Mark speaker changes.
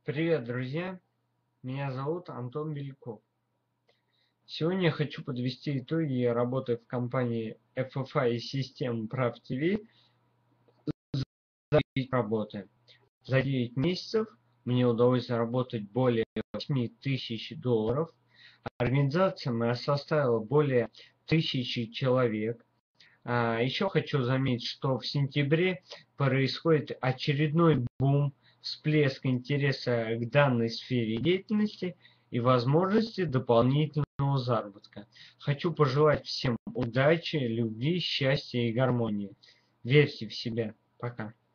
Speaker 1: Привет, друзья! Меня зовут Антон Беляков. Сегодня я хочу подвести итоги работы в компании FFI System Prav TV за 9 работы. За 9 месяцев мне удалось заработать более $8000. Организация моя составила более 1000 человек. Еще хочу заметить, что в сентябре происходит очередной бум, всплеск интереса к данной сфере деятельности и возможности дополнительного заработка. Хочу пожелать всем удачи, любви, счастья и гармонии. Верьте в себя. Пока.